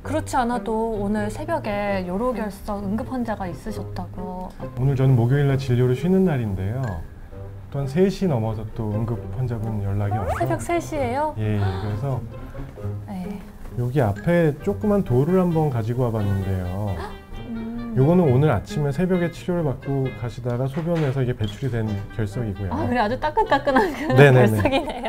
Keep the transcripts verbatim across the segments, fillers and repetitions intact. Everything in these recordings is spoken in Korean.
그렇지 않아도 오늘 새벽에 요로결석 응급 환자가 있으셨다고. 오늘 저는 목요일날 진료를 쉬는 날인데요. 또 한 세 시 넘어서 또 응급 환자분 연락이 와서 새벽 세 시예요? 예, 예. 그래서 네. 여기 앞에 조그만 돌을 한번 가지고 와봤는데요. 음. 요거는 오늘 아침에 새벽에 치료를 받고 가시다가 소변에서 이게 배출이 된 결석이고요. 아, 그래 아주 따끈따끈한 그 네네네. 결석이네요.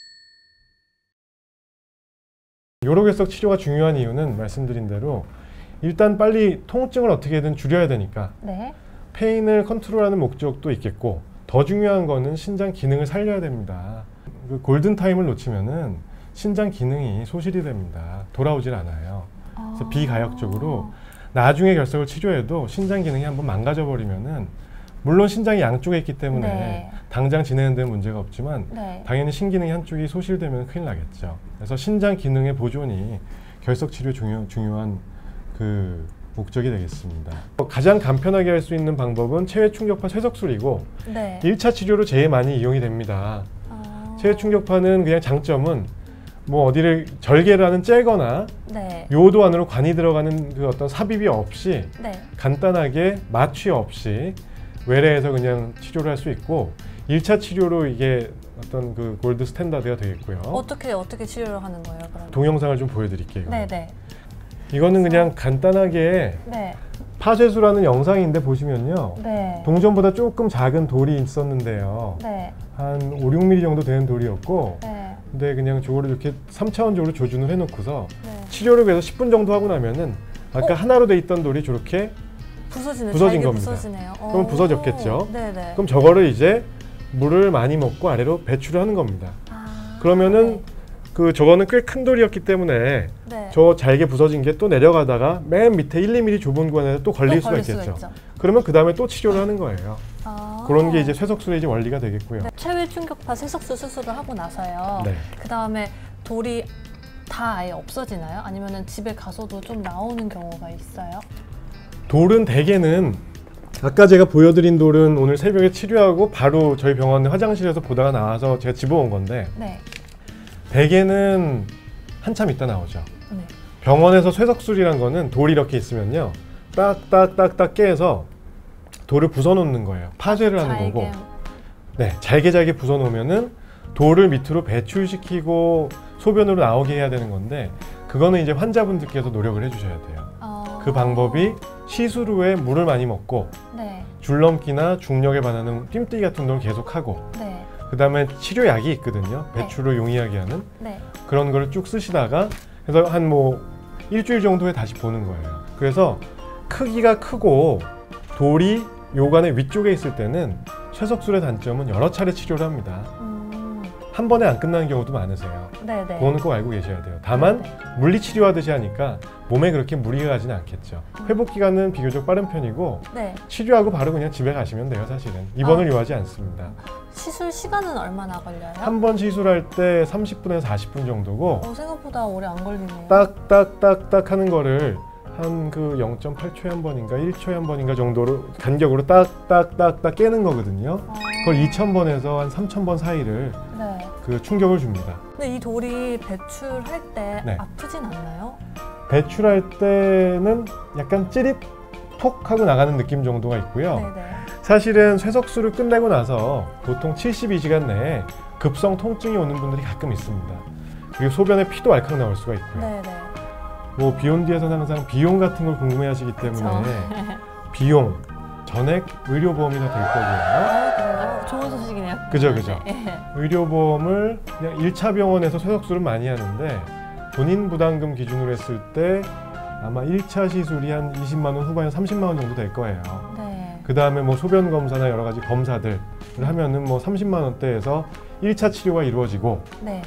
요로결석 치료가 중요한 이유는 말씀드린 대로 일단 빨리 통증을 어떻게든 줄여야 되니까 네. 페인을 컨트롤하는 목적도 있겠고, 더 중요한 거는 신장 기능을 살려야 됩니다. 그 골든타임을 놓치면은 신장 기능이 소실이 됩니다. 돌아오질 않아요. 그래서 아. 비가역적으로 나중에 결석을 치료해도 신장 기능이 한번 망가져 버리면은, 물론 신장이 양쪽에 있기 때문에 네. 당장 진행하는 데는 문제가 없지만 네. 당연히 신기능이 한쪽이 소실되면 큰일 나겠죠. 그래서 신장 기능의 보존이 결석 치료의 중요, 중요한 그 목적이 되겠습니다. 가장 간편하게 할 수 있는 방법은 체외 충격파 쇠석술이고, 네. 일 차 치료로 제일 많이 이용이 됩니다. 아. 체외 충격파는 그냥 장점은 뭐 어디를 절개를 하는 째거나 네. 요도 안으로 관이 들어가는 그 어떤 삽입이 없이 네. 간단하게 마취 없이 외래에서 그냥 치료를 할 수 있고, 일 차 치료로 이게 어떤 그 골드 스탠다드가 되겠고요. 어떻게 어떻게 치료를 하는 거예요, 그럼? 동영상을 좀 보여드릴게요. 네, 네. 이거는 그냥 간단하게 네. 파쇄술하는 영상인데 보시면요. 네. 동전보다 조금 작은 돌이 있었는데요. 네. 한 오, 육 밀리미터 정도 되는 돌이었고, 네. 근데 그냥 저거를 이렇게 삼 차원적으로 조준을 해놓고서 네. 치료를 위해서 십 분 정도 하고 나면은 아까 어? 하나로 돼 있던 돌이 저렇게 부서지네. 부서진 잘게 겁니다. 부서지네요. 그럼 오. 부서졌겠죠? 네네. 그럼 저거를 이제 물을 많이 먹고 아래로 배출을 하는 겁니다. 아, 그러면은 그 저거는 꽤 큰 돌이었기 때문에 네. 저 잘게 부서진 게 또 내려가다가 맨 밑에 일, 이 밀리미터 좁은 구간에서 또 걸릴 또 수가 걸릴 있겠죠. 수가 있죠. 그러면 그 다음에 또 치료를 하는 거예요. 아. 그런 게 이제 쇠석술의 이제 원리가 되겠고요. 네. 체외 충격파 쇠석술 수술을 하고 나서요. 네. 그 다음에 돌이 다 아예 없어지나요? 아니면은 집에 가서도 좀 나오는 경우가 있어요? 돌은 대개는 아까 제가 보여드린 돌은 오늘 새벽에 치료하고 바로 저희 병원 화장실에서 보다가 나와서 제가 집어온 건데, 네. 대개는 한참 있다 나오죠. 네. 병원에서 쇠석술이란 거는 돌이 이렇게 있으면요, 딱딱딱딱 깨서 돌을 부숴놓는 거예요. 파쇄를 하는 잘게. 거고, 네, 잘게 잘게 부숴놓으면은 돌을 밑으로 배출시키고 소변으로 나오게 해야 되는 건데, 그거는 이제 환자분들께서 노력을 해주셔야 돼요. 어... 그 방법이 시술 후에 물을 많이 먹고 네. 줄넘기나 중력에 반하는 뜀뛰기 같은 운동을 계속하고, 네. 그 다음에 치료약이 있거든요. 배출을 네. 용이하게 하는 네. 그런 거를 쭉 쓰시다가 그래서 한 뭐 일주일 정도에 다시 보는 거예요. 그래서 크기가 크고 돌이 요관의 위쪽에 있을 때는 쇠석술의 단점은 여러 차례 치료를 합니다. 음... 한 번에 안 끝나는 경우도 많으세요. 네네. 그거는 꼭 알고 계셔야 돼요. 다만 네. 물리치료하듯이 하니까 몸에 그렇게 무리가 가지는 않겠죠. 회복 기간은 비교적 빠른 편이고, 네. 치료하고 바로 그냥 집에 가시면 돼요. 사실은 입원을 아. 요하지 않습니다. 시술 시간은 얼마나 걸려요? 한 번 시술할 때 삼십 분에서 사십 분 정도고, 어, 생각보다 오래 안 걸리네요. 딱딱딱딱 하는 거를 한 그 영 점 팔 초에 한 번인가 일 초에 한 번인가 정도로 간격으로 딱딱딱딱 깨는 거거든요. 아... 그걸 이천 번에서 한 삼천 번 사이를 네. 그 충격을 줍니다. 근데 이 돌이 배출할 때 네. 아프진 않나요? 배출할 때는 약간 찌릿 톡 하고 나가는 느낌 정도가 있고요. 네네. 사실은 쇠석술을 끝내고 나서 보통 칠십이 시간 내에 급성 통증이 오는 분들이 가끔 있습니다. 그리고 소변에 피도 알칵 나올 수가 있고요. 네네. 뭐 비욘디에서는 항상 비용 같은 걸 궁금해하시기 때문에 그쵸. 비용, 전액 의료보험이 다 될 거고요. 아, 그래요? 좋은 소식이네요. 그죠, 그죠. 네. 의료보험을 그냥 일 차 병원에서 쇠석술은 많이 하는데, 본인 부담금 기준으로 했을 때 아마 일 차 시술이 한 이십만 원 후반에 삼십만 원 정도 될 거예요. 네. 그 다음에 뭐 소변 검사나 여러 가지 검사들을 하면은 뭐 삼십만 원대에서 일 차 치료가 이루어지고, 네.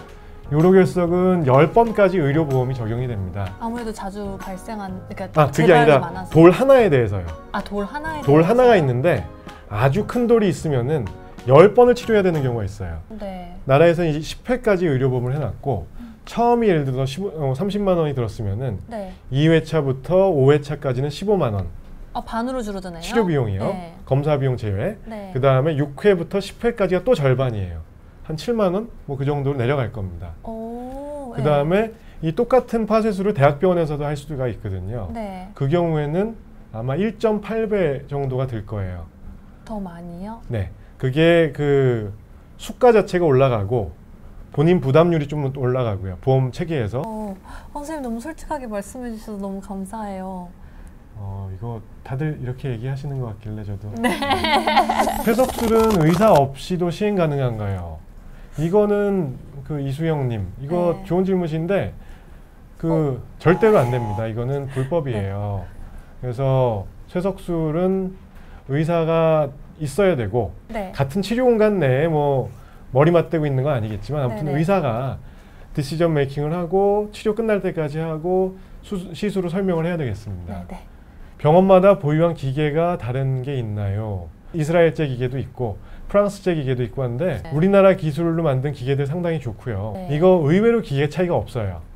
요로결석은 십 번까지 의료보험이 적용이 됩니다. 아무래도 자주 발생한, 그러니까 아, 그게 재발이 아니라 많아서. 돌 하나에 대해서요. 아, 돌 하나에 돌 대해서? 하나가 있는데 아주 큰 돌이 있으면은 십 번을 치료해야 되는 경우가 있어요. 네. 나라에서는 이제 십 회까지 의료보험을 해놨고, 처음이 예를 들어서 십오, 어, 삼십만 원이 들었으면은 네. 이 회차부터 오 회차까지는 십오만 원 아, 반으로 줄어드네요. 치료 비용이요. 네. 검사 비용 제외. 네. 그 다음에 육 회부터 십 회까지가 또 절반이에요. 한 칠만 원? 뭐 그 정도로 내려갈 겁니다. 오, 그 다음에 이 똑같은 파쇄술을 대학병원에서도 할 수가 있거든요. 네. 그 경우에는 아마 일 점 팔 배 정도가 될 거예요. 더 많이요? 네. 그게 그 수가 자체가 올라가고 본인 부담률이 좀 올라가고요. 보험 체계에서. 어, 어, 선생님 너무 솔직하게 말씀해 주셔서 너무 감사해요. 어, 이거 다들 이렇게 얘기하시는 것 같길래 저도. 네. 폐석술은 의사 없이도 시행 가능한가요? 이거는 그 이수영님, 이거 네. 좋은 질문인데 그 절대로 안 됩니다. 이거는 불법이에요. 그래서 쇠석술은 의사가 있어야 되고 네. 같은 치료 공간 내에 뭐 머리 맞대고 있는 건 아니겠지만 아무튼 네네. 의사가 디시전 메이킹을 하고 치료 끝날 때까지 하고 수, 시술을 설명을 해야 되겠습니다. 네, 네. 병원마다 보유한 기계가 다른 게 있나요? 이스라엘제 기계도 있고 프랑스제 기계도 있고 한데 네. 우리나라 기술로 만든 기계들 상당히 좋고요. 네. 이거 의외로 기계 차이가 없어요.